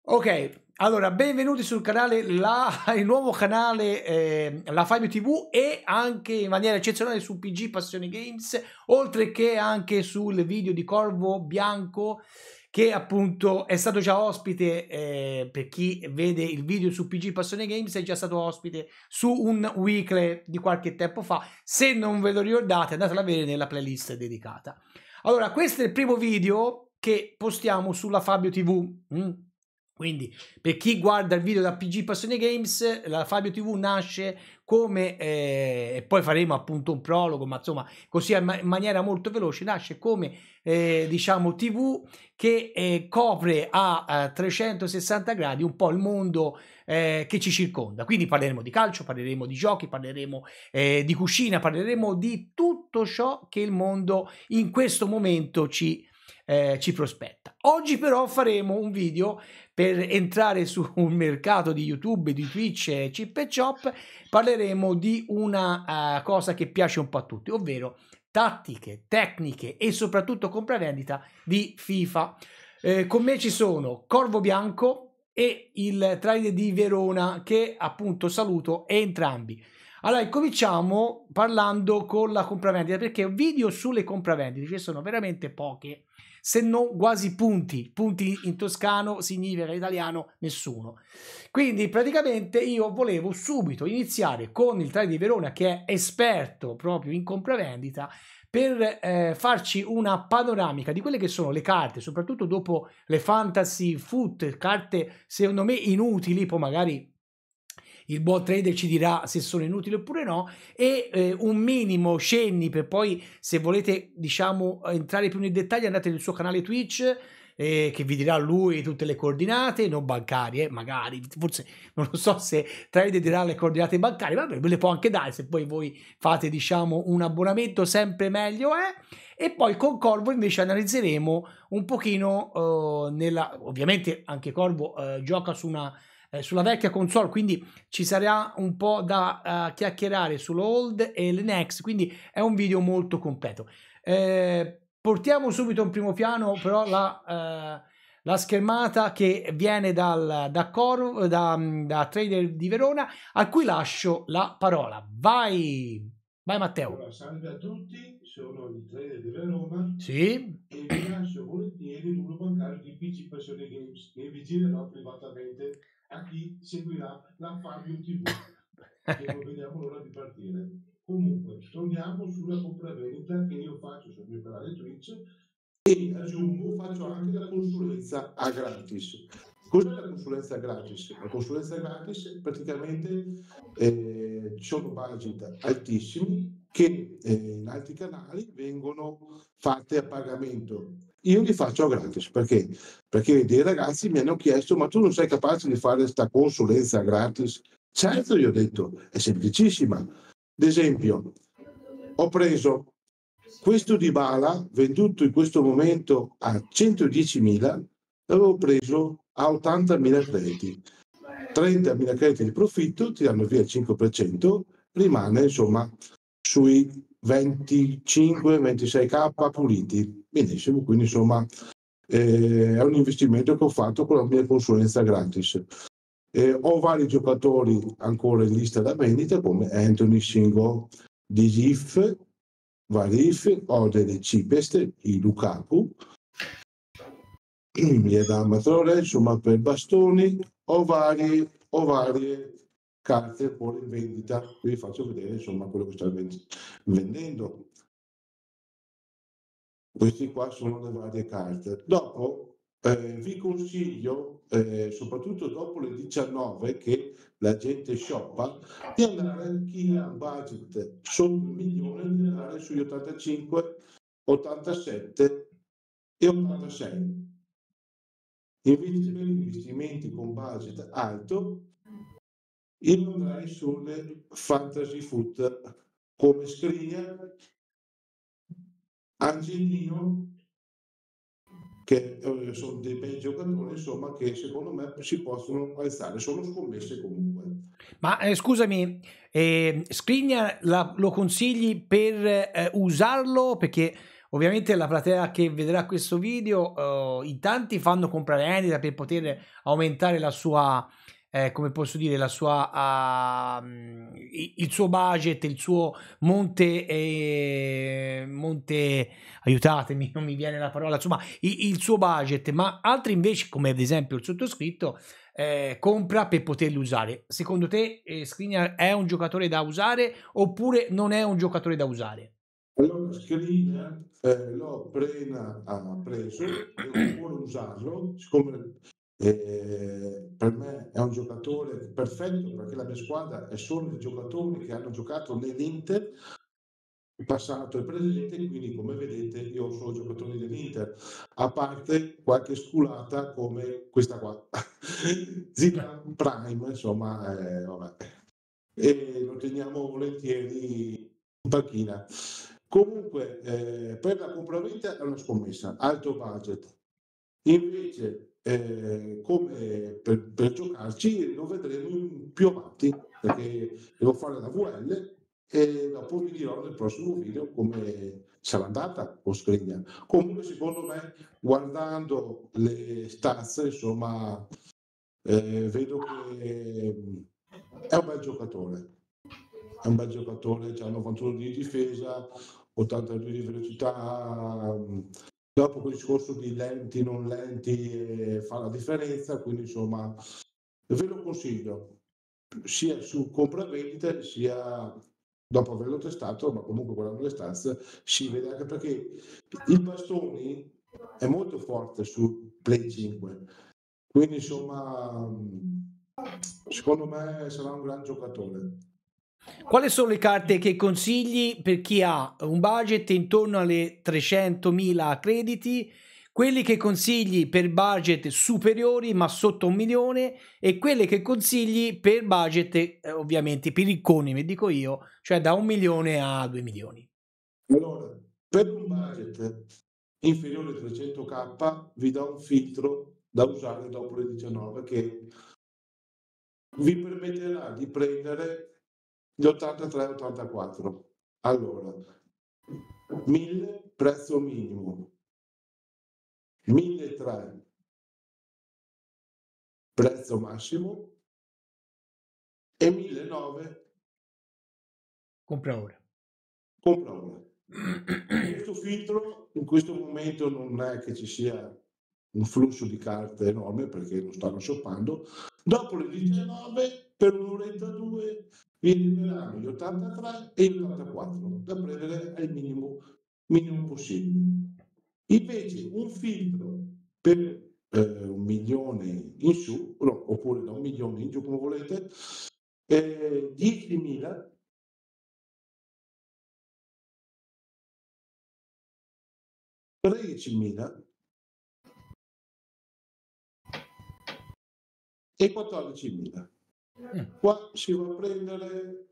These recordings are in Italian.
Ok, allora benvenuti sul canale, il nuovo canale La Fabio TV e anche in maniera eccezionale su PG Passione Games, oltre che anche sul video di Corvo Bianco che appunto è stato già ospite, per chi vede il video su PG Passione Games è già stato ospite su un weekly di qualche tempo fa. Se non ve lo ricordate andatelo a vedere nella playlist dedicata. Allora, questo è il primo video che postiamo sulla Fabio TV. Quindi per chi guarda il video da PG Passione Games, la Fabio TV nasce come, e poi faremo appunto un prologo, ma insomma così in maniera molto veloce, nasce come diciamo TV che copre a 360 gradi un po' il mondo che ci circonda. Quindi parleremo di calcio, parleremo di giochi, parleremo di cucina, parleremo di tutto ciò che il mondo in questo momento ci prospetta. Oggi però faremo un video per entrare sul mercato di YouTube, di Twitch, Chip e Chop. Parleremo di una cosa che piace un po' a tutti, ovvero tattiche, tecniche e soprattutto compravendita di FIFA. Con me ci sono Corvo Bianco e il trader di Verona, che appunto saluto entrambi. Allora, cominciamo parlando con la compravendita, perché video sulle compravendite ci sono veramente poche, se non quasi punti in toscano significa in italiano nessuno. Quindi praticamente io volevo subito iniziare con il trader di Verona, che è esperto proprio in compravendita, per farci una panoramica di quelle che sono le carte, soprattutto dopo le fantasy foot, carte secondo me inutili, poi magari il buon trader ci dirà se sono inutili oppure no, e un minimo cenni, per poi se volete diciamo entrare più nel dettaglio andate nel suo canale Twitch, che vi dirà lui tutte le coordinate, non bancarie, magari, forse non lo so se trader dirà le coordinate bancarie, vabbè, ve le può anche dare se poi voi fate diciamo un abbonamento, sempre meglio è. E poi con Corvo invece analizzeremo un pochino ovviamente anche Corvo gioca su sulla vecchia console, quindi ci sarà un po' da chiacchierare sull'old e le next, quindi è un video molto completo. Portiamo subito in primo piano però la schermata che viene da trader di Verona, a cui lascio la parola. Vai Matteo. Allora, salve a tutti, sono il trader di Verona Sì. e vi lascio volentieri il numero bancario di PC Passione Games che vi girerò privatamente a chi seguirà la Fabio TV, che non vediamo l'ora di partire. Comunque, torniamo sulla compravendita che io faccio sul mio canale Twitch e aggiungo, faccio anche la consulenza a gratis. Cos'è la consulenza gratis? La consulenza gratis praticamente sono budget altissimi che in altri canali vengono fatte a pagamento. Io li faccio gratis perché? Perché dei ragazzi mi hanno chiesto: ma tu non sei capace di fare questa consulenza gratis? Certo, gli ho detto, è semplicissima. Ad esempio, ho preso questo Dybala venduto in questo momento a 110.000, l'avevo preso a 80.000 crediti. 30.000 crediti di profitto, tirando via il 5%, rimane insomma sui 25-26k puliti. Benissimo, quindi insomma è un investimento che ho fatto con la mia consulenza gratis. Ho vari giocatori ancora in lista da vendita come Anthony Singo di GIF, Varif, ho delle Cipest, i Lukaku, mi da Amatrone, insomma per bastoni, ho varie carte fuori in vendita, qui vi faccio vedere insomma quello che sto vendendo. Questi qua sono le varie carte. Dopo vi consiglio, soprattutto dopo le 19 che la gente shoppa, di andare, chi ha un budget sotto il milione, di andare sugli 85, 87 e 86. Invece per investimenti con budget alto, io andrei sulle fantasy foot come Skriniar, Angelino, che sono dei bei giocatori insomma che secondo me si possono alzare, sono scommesse comunque. Ma scusami, Skriniar lo consigli per usarlo? Perché ovviamente la platea che vedrà questo video, in tanti fanno comprare Handicap per poter aumentare la sua, come posso dire, la sua, il suo budget, il suo monte, aiutatemi, non mi viene la parola, insomma, il suo budget, ma altri invece, come ad esempio il sottoscritto, compra per poterli usare. Secondo te, Skriniar è un giocatore da usare oppure non è un giocatore da usare? Allora, Skriniar l'ho preso e vuole usarlo, siccome per me è un giocatore perfetto, perché la mia squadra è solo di giocatori che hanno giocato nell'Inter, passato e presente, quindi come vedete io ho solo giocatori dell'Inter, a parte qualche sculata come questa qua, Zidane Prime, insomma, vabbè. E lo teniamo volentieri in panchina. Comunque, per la compravendita è una scommessa, alto budget. Invece, come per giocarci, lo vedremo più avanti, perché devo fare la VL e dopo vi dirò nel prossimo video come sarà andata con Skriniar. Comunque, secondo me, guardando le stazze, insomma, vedo che è un bel giocatore. È un bel giocatore, c'ha 91 di difesa, 82 di velocità. Dopo quel discorso di lenti, non lenti, fa la differenza, quindi insomma ve lo consiglio, sia su compravendite sia dopo averlo testato, ma comunque guardando le stanze si vede anche perché il bastoni è molto forte su Play 5, quindi insomma secondo me sarà un gran giocatore. Quali sono le carte che consigli per chi ha un budget intorno alle 300.000 crediti, quelli che consigli per budget superiori ma sotto 1 milione e quelle che consigli per budget, ovviamente per ricconi, mi dico io, cioè da 1 milione a 2 milioni? Allora, per un budget inferiore a 300k vi do un filtro da usare dopo le 19 che vi permetterà di prendere gli 83-84. Allora, 1000 prezzo minimo, 1300 prezzo massimo e 1900 Compra ora. compra ora. Questo filtro in questo momento non è che ci sia un flusso di carte enorme perché non stanno shoppando. Dopo le 19 per un'oretta o due vi arriveranno gli 83 e gli 84 da prendere al minimo possibile. Invece un filtro per 1 milione in su, no, oppure da 1 milione in giù come volete, 10.000 13.000 e 14.000. Qua si va a prendere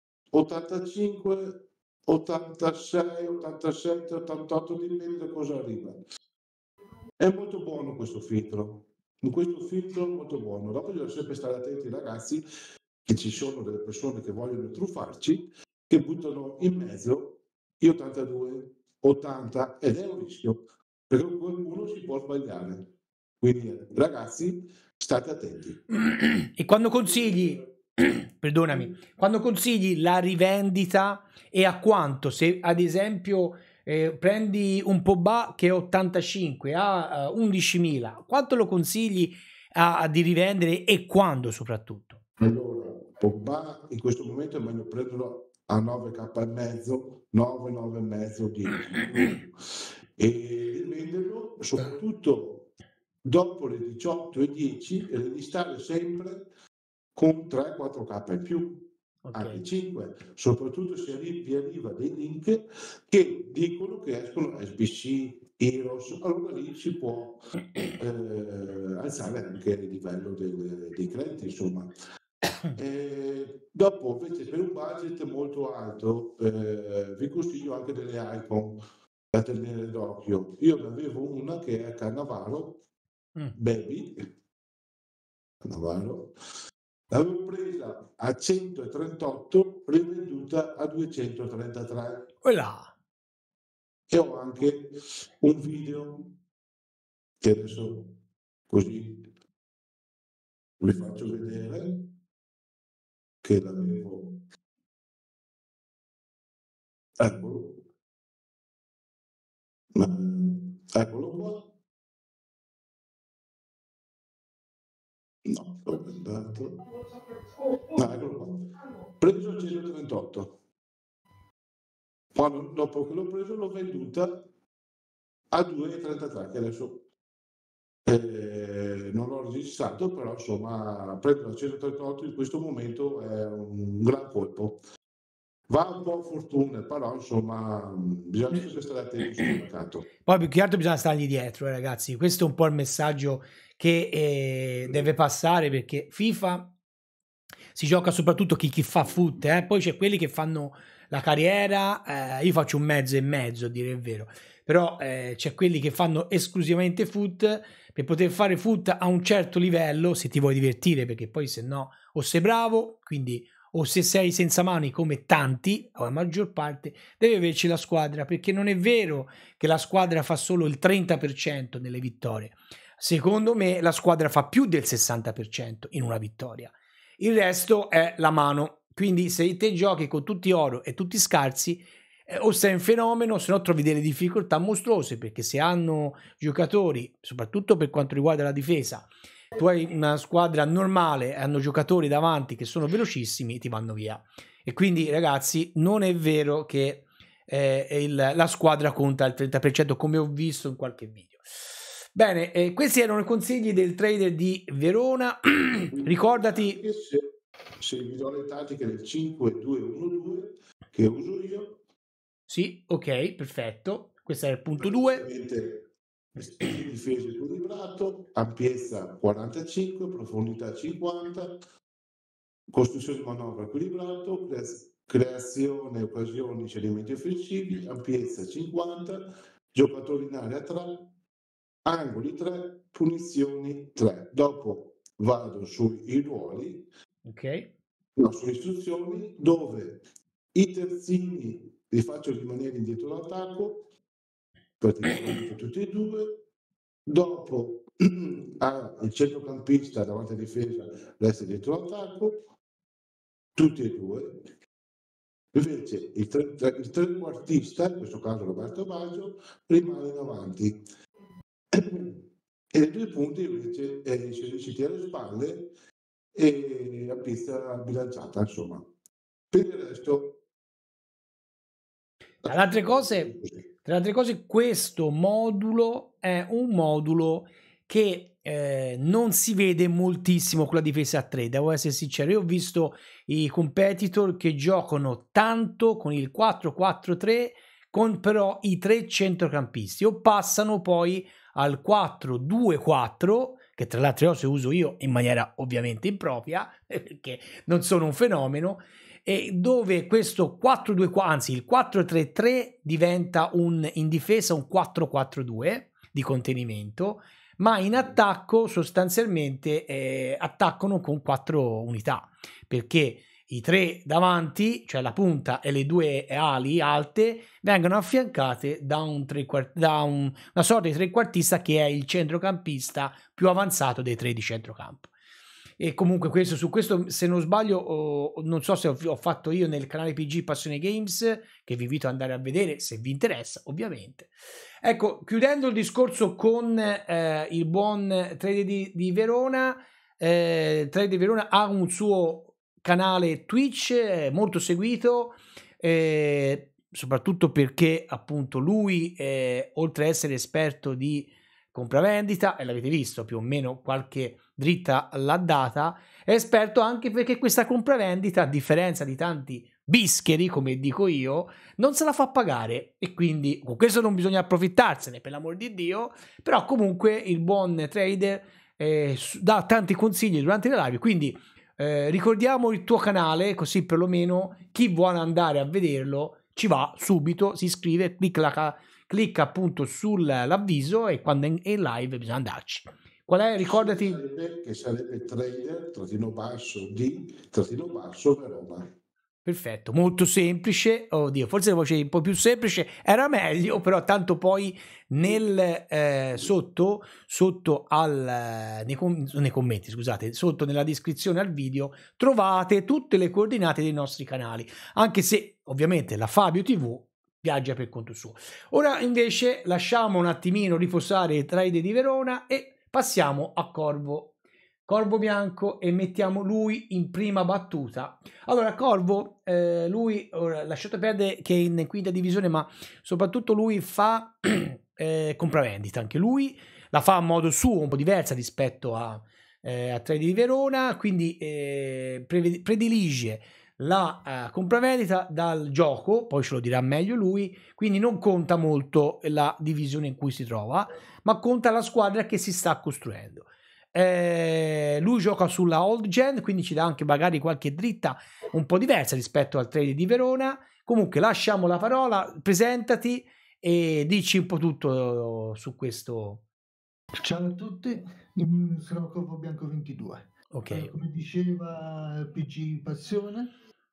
85, 86, 87, 88, dipende da cosa arriva. È molto buono questo filtro. In questo filtro è molto buono. Dopo bisogna sempre stare attenti, ragazzi, che ci sono delle persone che vogliono truffarci, che buttano in mezzo gli 82, 80 ed è un rischio, perché qualcuno si può sbagliare. Quindi, ragazzi, state attenti. E quando consigli, perdonami, quando consigli la rivendita e a quanto? Se ad esempio prendi un Pogba che è 85 a 11.000, quanto lo consigli di rivendere e quando soprattutto? Allora, Pogba in questo momento è meglio prenderlo a 9k e mezzo, 9, 9 e mezzo, 10 e rivenderlo soprattutto dopo le 18 e 10 e di stare sempre con 3-4k in più, anche Ok. 5, soprattutto se vi arriva dei link che dicono che escono SBC, Heroes, allora lì si può alzare anche il livello dei crediti, insomma. Dopo invece per un budget molto alto vi consiglio anche delle icon da tenere d'occhio. Io ne avevo una che è Cannavaro Baby, Cannavaro, l'avevo presa a 138, rivenduta a 233. Quella. e ho anche un video che adesso così vi faccio vedere, che l'avevo, eccolo, eccolo qua, no, dove è andato? No, eccolo qua, preso a 138, quando, dopo che l'ho preso l'ho venduta a 2,33, che adesso non l'ho registrato, però insomma prendere a 138 in questo momento è un gran colpo. Va un po' a fortuna, però insomma bisogna sempre stare attenti sul mercato. Poi più che altro bisogna stargli dietro, ragazzi. Questo è un po' il messaggio che deve passare, perché FIFA si gioca soprattutto chi fa foot, poi c'è quelli che fanno la carriera, io faccio un mezzo e mezzo a dire il vero, però c'è quelli che fanno esclusivamente foot. Per poter fare foot a un certo livello, se ti vuoi divertire, perché poi se no o sei bravo, quindi o se sei senza mani come tanti, o la maggior parte, devi averci la squadra, perché non è vero che la squadra fa solo il 30% nelle vittorie. Secondo me la squadra fa più del 60% in una vittoria. Il resto è la mano. Quindi se te giochi con tutti oro e tutti scarsi, o sei un fenomeno, se no trovi delle difficoltà mostruose, perché se hanno giocatori, soprattutto per quanto riguarda la difesa, tu hai una squadra normale, hanno giocatori davanti che sono velocissimi, ti vanno via. E quindi ragazzi, non è vero che la squadra conta il 30%, come ho visto in qualche video. Bene, questi erano i consigli del trader di Verona. Ricordati, se vi do le tattiche del 5-2-1-2 che uso io. sì, ok, perfetto. Questo è il punto 2. Difesa equilibrato, ampiezza 45, profondità 50, costruzione di manovra equilibrato, creazione occasioni, cedimenti offensivi, ampiezza 50, giocatori in area 3, angoli 3, punizioni 3. Dopo vado sui ruoli, sulle istruzioni, dove i terzini li faccio rimanere indietro l'attacco, praticamente tutti e due. Dopo il centrocampista davanti a difesa resta dietro l'attacco, tutti e due. Invece il trequartista, in questo caso Roberto Baggio, rimane in avanti. E nei 2 punti invece si tira le spalle e la pista bilanciata, insomma. Per il resto... Tra le altre cose, questo modulo è un modulo che non si vede moltissimo con la difesa a 3, devo essere sincero. Io ho visto i competitor che giocano tanto con il 4-4-3, con però i 3 centrocampisti, o passano poi al 4-2-4, che tra l'altro uso io in maniera ovviamente impropria, perché non sono un fenomeno, e dove questo 4-2-4, anzi il 4-3-3 diventa in difesa un 4-4-2 di contenimento, ma in attacco sostanzialmente attaccano con 4 unità, perché i 3 davanti, cioè la punta e le 2 ali alte, vengono affiancate da una sorta di trequartista che è il centrocampista più avanzato dei 3 di centrocampo. E comunque su questo, se non sbaglio, non so se ho fatto io nel canale PG Passione Games, che vi invito ad andare a vedere se vi interessa, ovviamente. Ecco, chiudendo il discorso con il buon trader di Verona, trader di Verona ha un suo canale Twitch molto seguito, soprattutto perché appunto lui, oltre ad essere esperto di compravendita, e l'avete visto più o meno qualche dritta l'ha data, è esperto anche perché questa compravendita, a differenza di tanti bischeri, come dico io, non se la fa pagare, e quindi con questo non bisogna approfittarsene, per l'amor di Dio. Però comunque il buon trader dà tanti consigli durante le live, quindi ricordiamo il tuo canale, così perlomeno chi vuole andare a vederlo ci va subito, si iscrive, clicca appunto sull'avviso, e quando è in live bisogna andarci. Qual è? Ricordati che sarebbe trader _d _ Verona. Perfetto, molto semplice. Oddio, forse la voce un po' più semplice era meglio, però tanto poi sotto nei commenti, scusate, sotto nella descrizione al video trovate tutte le coordinate dei nostri canali, anche se ovviamente la Fabio TV viaggia per conto suo. Ora invece lasciamo un attimino riposare il Trade di Verona e passiamo a Corvo Bianco e mettiamo lui in prima battuta. Allora, Corvo, lui, ora, lasciate perdere che è in quinta divisione, ma soprattutto lui fa compravendita, anche lui la fa a modo suo, un po' diversa rispetto a Trade di Verona, quindi predilige la compravendita dal gioco, poi ce lo dirà meglio lui, quindi non conta molto la divisione in cui si trova, ma conta la squadra che si sta costruendo. Lui gioca sulla old gen, quindi ci dà anche magari qualche dritta un po' diversa rispetto al Trade di Verona. Comunque lasciamo la parola, presentati e dici un po' tutto su questo. Ciao a tutti, sono Corvo Bianco 22. Ok. Come diceva PG Passione,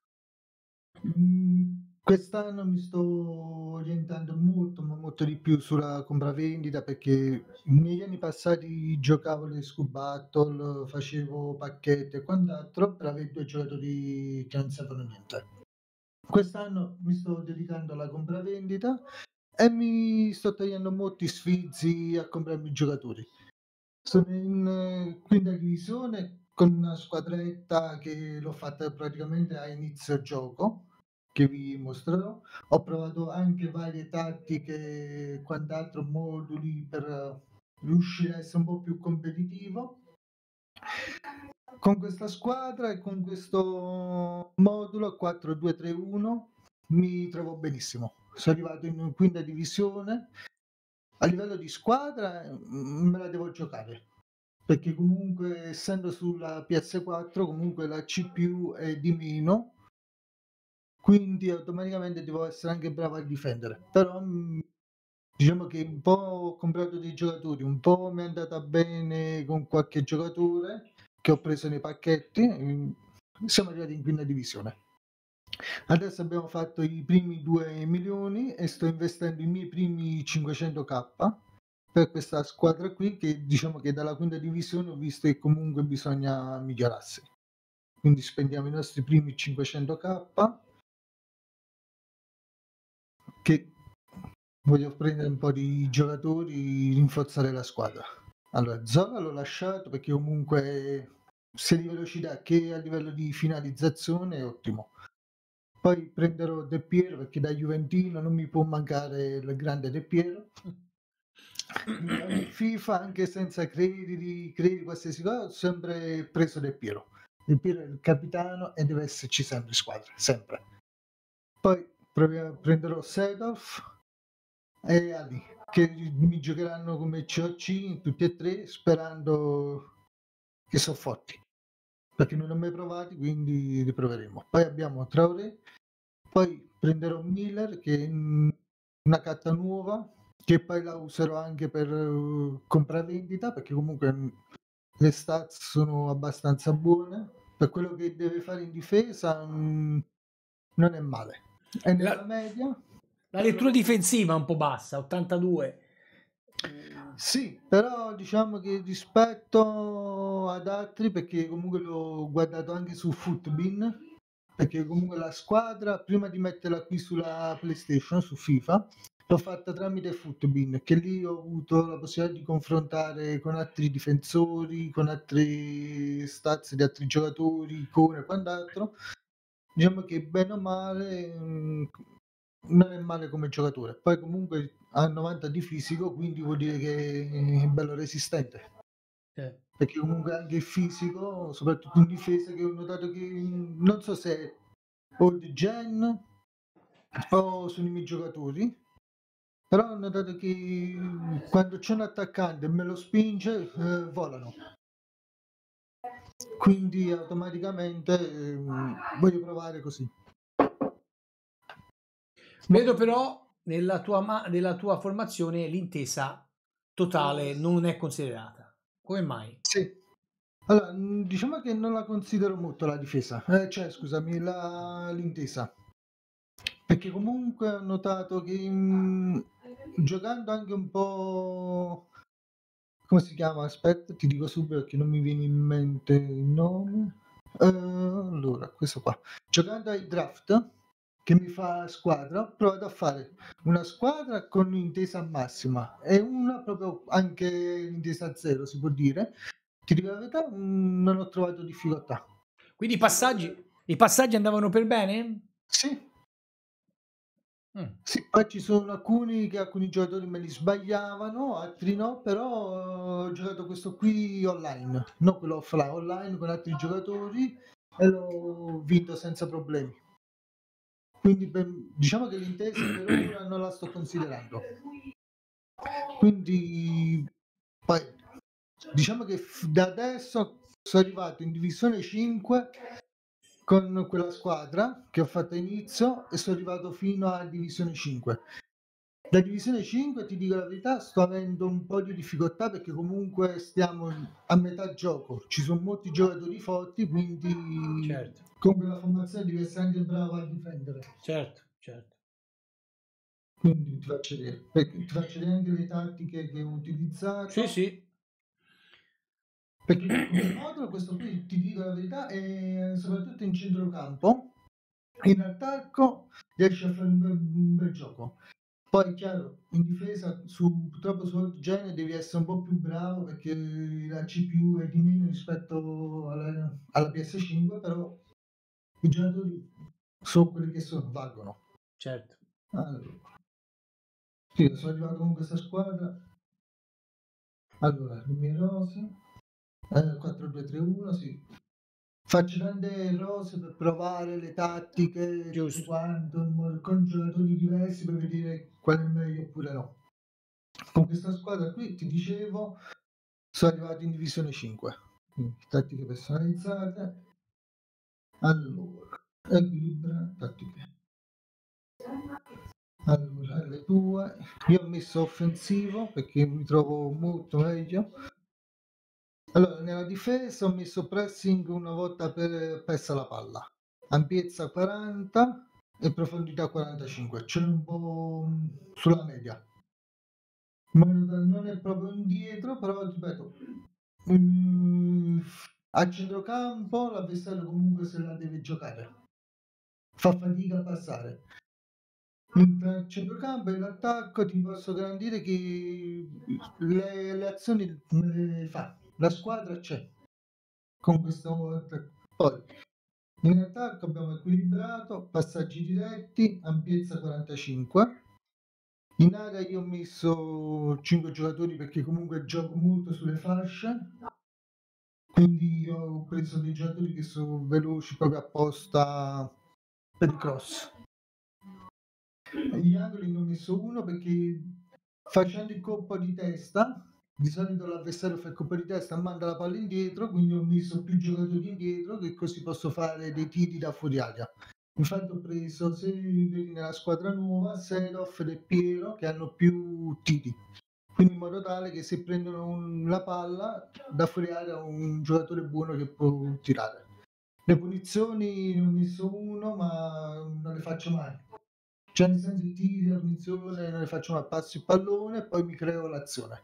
quest'anno mi sto orientando molto, ma molto di più sulla compravendita, perché negli anni passati giocavo le Scoop Battle, facevo pacchetti e quant'altro per avere 2 giocatori che non servono a niente. Quest'anno mi sto dedicando alla compravendita e mi sto tagliando molti sfizi a comprarmi i giocatori. Sono in quinta divisione con una squadretta che l'ho fatta praticamente a inizio gioco, che vi mostrerò. Ho provato anche varie tattiche e quant'altro, moduli per riuscire a essere un po' più competitivo. Con questa squadra e con questo modulo 4-2-3-1 mi trovo benissimo. Sono arrivato in quinta divisione. A livello di squadra me la devo giocare, perché comunque essendo sulla PS4 comunque la CPU è di meno, quindi automaticamente devo essere anche bravo a difendere. Però diciamo che un po' ho comprato dei giocatori, un po' mi è andata bene con qualche giocatore che ho preso nei pacchetti, siamo arrivati in quinta divisione. Adesso abbiamo fatto i primi 2 milioni e sto investendo i miei primi 500k per questa squadra qui, che diciamo che dalla quinta divisione ho visto che comunque bisogna migliorarsi. Quindi spendiamo i nostri primi 500k, che voglio prendere un po' di giocatori, rinforzare la squadra. Allora, Zola l'ho lasciato perché comunque sia di velocità che a livello di finalizzazione è ottimo. Poi prenderò De Piero perché da Juventino non mi può mancare il grande De Piero. In FIFA, anche senza crediti, qualsiasi cosa, ho sempre preso De Piero. De Piero è il capitano e deve esserci sempre in squadra, sempre. Poi prenderò Sedorf e Ali, che mi giocheranno come COC tutti e tre, sperando che sono forti, perché non li ho mai provati, quindi li proveremo. Poi abbiamo Traoré, poi prenderò Miller, che è una carta nuova, che poi la userò anche per compravendita, perché comunque le stats sono abbastanza buone. Per quello che deve fare in difesa non è male. È nella media. La lettura difensiva è un po' bassa, 82. Sì, però diciamo che rispetto ad altri, perché comunque l'ho guardato anche su Footbin, perché comunque la squadra, prima di metterla qui sulla PlayStation, su FIFA, l'ho fatta tramite Footbin, che lì ho avuto la possibilità di confrontare con altri difensori, con altri stats di altri giocatori, icone e quant'altro. Diciamo che bene o male non è male come giocatore. Poi comunque ha 90 di fisico, quindi vuol dire che è bello resistente. Perché comunque anche il fisico, soprattutto in difesa, che ho notato che non so se è old gen o sono i miei giocatori, però ho notato che quando c'è un attaccante e me lo spinge, volano. Quindi automaticamente voglio provare così. Vedo però nella tua formazione l'intesa totale non è considerata. Come mai? Sì, Allora, diciamo che non la considero molto la difesa, cioè scusami, l'intesa. Perché comunque ho notato che giocando anche un po'... Come si chiama? Aspetta, ti dico subito perché non mi viene in mente il nome. Allora, questo qua. Giocando ai draft, che mi fa squadra, ho provato a fare una squadra con intesa massima e una proprio anche intesa zero, si può dire. Ti dico la verità, non ho trovato difficoltà. Quindi i passaggi andavano per bene? Sì, Mm. sì, poi ci sono alcuni giocatori me li sbagliavano, altri no, però ho giocato questo qui online, non quello offline, online con altri giocatori e l'ho vinto senza problemi. Quindi diciamo che l'intesa per ora non la sto considerando. Quindi poi diciamo che da adesso sono arrivato in divisione 5 con quella squadra che ho fatto inizio e sono arrivato fino a divisione 5. Da divisione 5 ti dico la verità, sto avendo un po' di difficoltà perché comunque stiamo a metà gioco, ci sono molti giocatori forti, quindi Certo, con quella formazione devi essere anche bravo a difendere. certo, certo. Quindi ti faccio vedere anche le tattiche che ho utilizzato. Sì, sì. Perché come modulo questo qui, ti dico la verità, è soprattutto in centrocampo, in attacco riesce a fare un bel gioco. Poi chiaro, in difesa purtroppo su altri generi devi essere un po' più bravo perché la CPU è di meno rispetto alla PS5, però i giocatori sono quelli che sono, valgono. Certo. Allora, sì, sono arrivato con questa squadra. Allora, le mie rose, 4-2-3-1, sì. Faccio tante rose per provare le tattiche, tutto Giusto. quanto, con giocatori diversi per vedere qual è meglio oppure no. Con questa squadra qui, ti dicevo, sono arrivato in divisione 5. Quindi, tattiche personalizzate. Allora, equilibra, tattiche. Allora, le tue. Io ho messo offensivo perché mi trovo molto meglio. Allora, nella difesa ho messo pressing una volta persa la palla, ampiezza 40 e profondità 45, c'è un po' sulla media. Non è proprio indietro, però ripeto, a centrocampo l'avversario comunque se la deve giocare, fa fatica a passare. Tra il centrocampo e l'attacco ti posso garantire che le azioni me le fa, la squadra c'è con questo attacco. Poi in attacco abbiamo equilibrato, passaggi diretti, ampiezza 45. In area io ho messo 5 giocatori perché comunque gioco molto sulle fasce, quindi ho preso dei giocatori che sono veloci proprio apposta per il cross. Gli angoli ne ho messo uno perché facendo il colpo di testa, di solito l'avversario fa il colpo di testa e manda la palla indietro, quindi ho messo più giocatori indietro che così posso fare dei tiri da fuori aria. Infatti ho preso, se vedi nella squadra nuova, Sedoff e Del Piero che hanno più tiri. Quindi in modo tale che se prendono la palla da fuori aria ho un giocatore buono che può tirare. Le punizioni ne ho messo uno, ma non le faccio mai. Cioè nel senso i tiri, la punizione, non le faccio mai, passo il pallone e poi mi creo l'azione.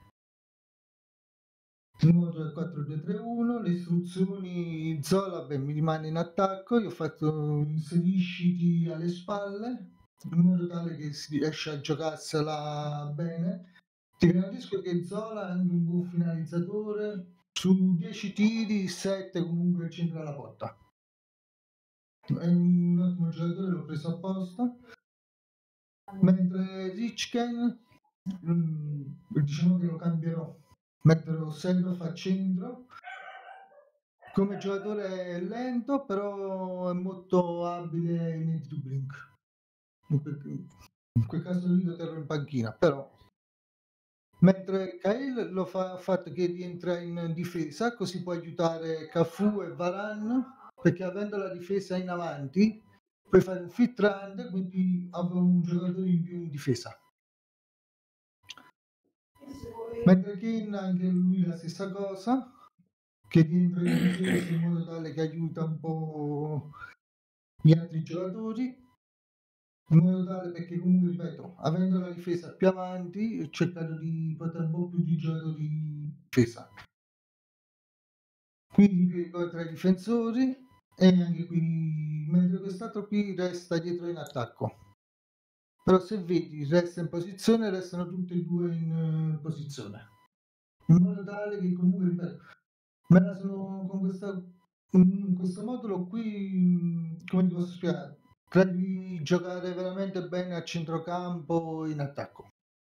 Il modo è 4-2-3-1, le istruzioni Zola beh, mi rimane in attacco, io ho fatto inserisciti alle spalle in modo tale che si riesce a giocarsela bene. Ti garantisco che Zola è anche un buon finalizzatore, su 10 tiri 7 comunque centra la porta. È un ottimo giocatore, l'ho preso apposta. Mentre Richken, diciamo che lo cambierò, metterò Seedorf a centro. Come giocatore è lento, però è molto abile nei dribbling. In quel caso lì lo terrò in panchina, però. Mentre Cahill ha fatto che rientra in difesa, così può aiutare Cafu e Varane, perché avendo la difesa in avanti puoi fare un fit run, quindi avrò un giocatore in più in difesa. Mentre Kane anche lui la stessa cosa, che rientra in difesa in modo tale che aiuta un po' gli altri giocatori, in modo tale perché comunque, ripeto, avendo la difesa più avanti, ho cercato di portare un po' più di giocatori in difesa. Quindi più tra i difensori e anche qui, mentre quest'altro qui resta dietro in attacco. Però se vedi, resta in posizione, restano tutti e due in posizione. In modo tale che comunque, ripeto, me la sono con questo modulo qui, come ti posso spiegare? Credo di giocare veramente bene a centrocampo in attacco.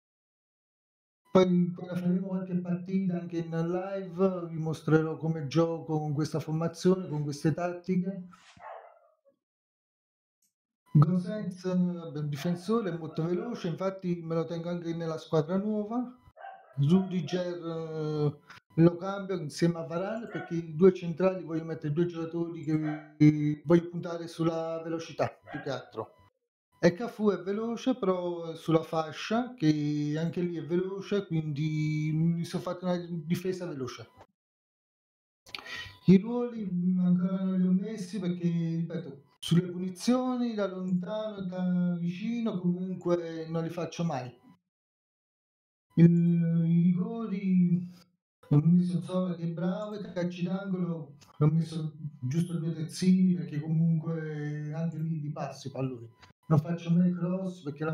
Poi quando faremo qualche partita anche in live vi mostrerò come gioco con questa formazione, con queste tattiche. Gosens, un difensore molto veloce, infatti me lo tengo anche nella squadra nuova. Rudiger lo cambio insieme a Varane perché i due centrali voglio mettere due giocatori che voglio puntare sulla velocità più che altro. E Cafu è veloce, però sulla fascia, che anche lì è veloce, quindi mi sono fatto una difesa veloce. I ruoli ancora non li ho messi perché, ripeto, sulle punizioni da lontano e da vicino comunque non li faccio mai. I rigori ho messo Zola che è bravo, i calci d'angolo ho messo giusto due terzini perché comunque anche lì li passo i palloni. Non faccio mai cross perché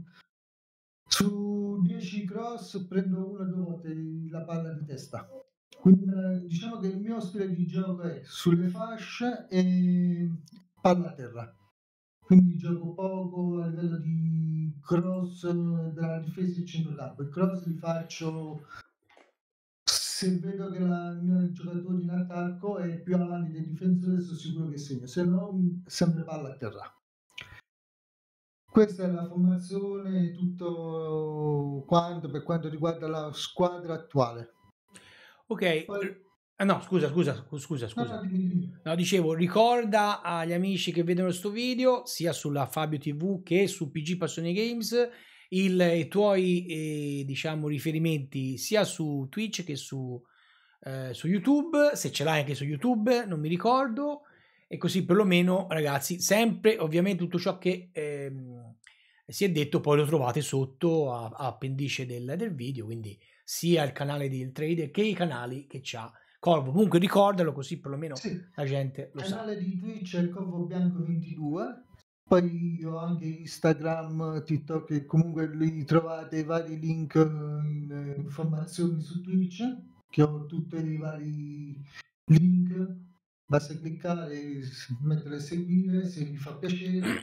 su 10 cross prendo una o due volte la palla di testa. Quindi diciamo che il mio stile di gioco è sulle fasce e palla a terra. Quindi gioco poco a livello di cross della difesa e centrocampo. Il cross li faccio se vedo che il mio giocatore in attacco è più avanti del difensore, sono sicuro che segna, se no sempre palla a terra. Questa è la formazione, tutto quanto per quanto riguarda la squadra attuale. Ok, no, scusa. No, dimmi. No, dicevo, ricorda agli amici che vedono questo video, sia sulla Fabio TV che su PG Passione Games, i tuoi, diciamo, riferimenti sia su Twitch che su YouTube, se ce l'hai anche su YouTube, non mi ricordo, e così perlomeno, ragazzi, sempre, ovviamente tutto ciò che si è detto poi lo trovate sotto a appendice del video, quindi sia il canale del trader che i canali che c'ha Corvo. Comunque ricordalo così perlomeno Sì, la gente lo sa. canale di Twitch è il Corvo Bianco 22, poi ho anche Instagram, TikTok, che comunque lì trovate i vari link in informazioni su Twitch, che ho tutti i vari link, basta cliccare, mettere a seguire se vi fa piacere.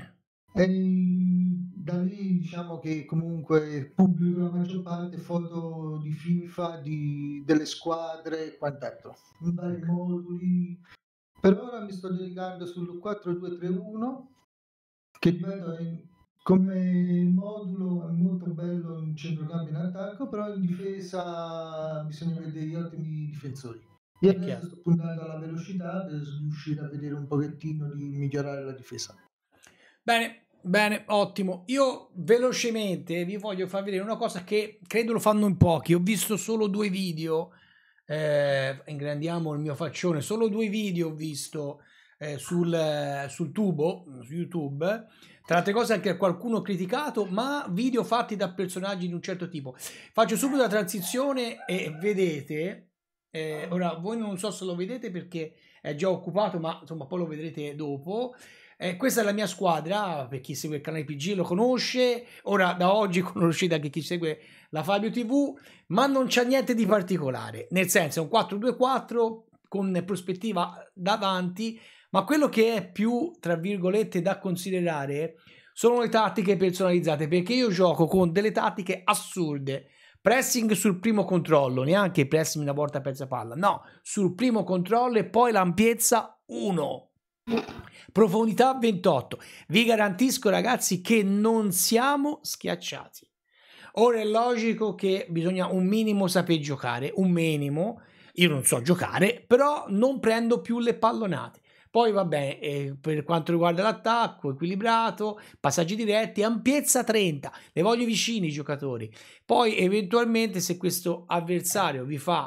E da lì diciamo che comunque pubblico la maggior parte foto di FIFA, delle squadre e quant'altro, in vari moduli. Per ora mi sto dedicando sul 4-2-3-1, che ripeto come modulo è molto bello in centrocampo in attacco, però in difesa bisogna avere degli ottimi difensori. Io adesso sto puntando alla velocità per riuscire a vedere un pochettino di migliorare la difesa. Bene, ottimo. Io velocemente vi voglio far vedere una cosa che credo lo fanno in pochi. Ho visto solo 2 video, ingrandiamo il mio faccione, solo 2 video ho visto sul tubo, su YouTube. Tra altre cose anche qualcuno criticato, ma video fatti da personaggi di un certo tipo. Faccio subito la transizione e vedete, ora voi non so se lo vedete perché è già occupato, ma insomma poi lo vedrete dopo. Questa è la mia squadra, per chi segue il canale PG lo conosce, ora da oggi conoscete anche chi segue la Fabio TV, ma non c'è niente di particolare, nel senso è un 4-2-4 con prospettiva davanti, ma quello che è più, tra virgolette, da considerare sono le tattiche personalizzate, perché io gioco con delle tattiche assurde. Pressing sul primo controllo, neanche pressing una volta persa palla, no, sul primo controllo e poi l'ampiezza 1. Profondità 28. Vi garantisco, ragazzi, che non siamo schiacciati. Ora è logico che bisogna un minimo saper giocare, un minimo. Io non so giocare, però non prendo più le pallonate. Poi vabbè, per quanto riguarda l'attacco, equilibrato, passaggi diretti, ampiezza 30, le voglio vicini i giocatori. Poi eventualmente se questo avversario vi fa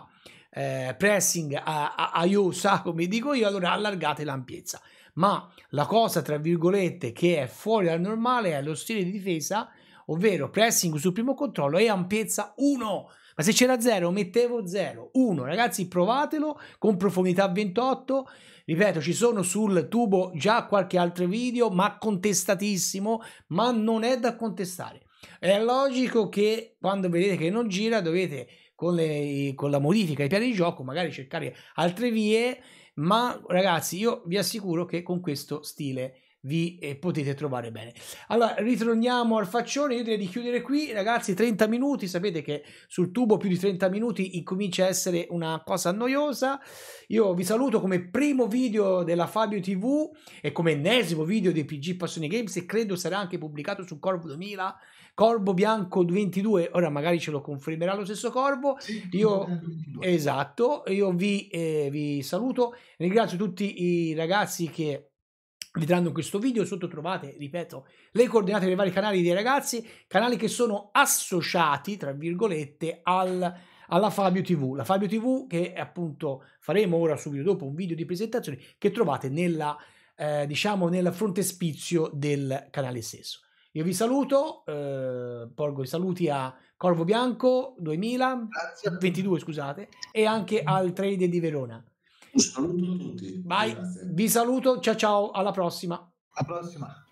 pressing a iosa, come dico io, allora allargate l'ampiezza. Ma la cosa, tra virgolette, che è fuori dal normale è lo stile di difesa, ovvero pressing sul primo controllo e ampiezza 1. Ma se c'era 0 mettevo 0, 1. Ragazzi, provatelo con profondità 28. Ripeto, ci sono sul tubo già qualche altro video, ma contestatissimo, ma non è da contestare. È logico che quando vedete che non gira dovete con la modifica ai piani di gioco magari cercare altre vie, ma ragazzi io vi assicuro che con questo stile vi potete trovare bene. Allora ritorniamo al faccione, io direi di chiudere qui ragazzi, 30 minuti, sapete che sul tubo più di 30 minuti incomincia a essere una cosa noiosa. Io vi saluto come primo video della Fabio TV e come ennesimo video dei PG Passione Games, e credo sarà anche pubblicato su Corvo 2000, Corvo Bianco 22, ora magari ce lo confermerà lo stesso Corvo. Sì, Io, 22. esatto, io vi saluto, ringrazio tutti i ragazzi che vedranno questo video. Sotto trovate, ripeto, le coordinate dei vari canali dei ragazzi, canali che sono associati, tra virgolette, alla Fabio TV. La Fabio TV che appunto faremo ora subito dopo un video di presentazione che trovate nella, diciamo, nel frontespizio del canale stesso. Io vi saluto, porgo i saluti a Corvo Bianco 2022, scusate, e anche al Trade di Verona. Un saluto a tutti. Vai, Grazie. vi saluto, ciao ciao, alla prossima. Alla prossima.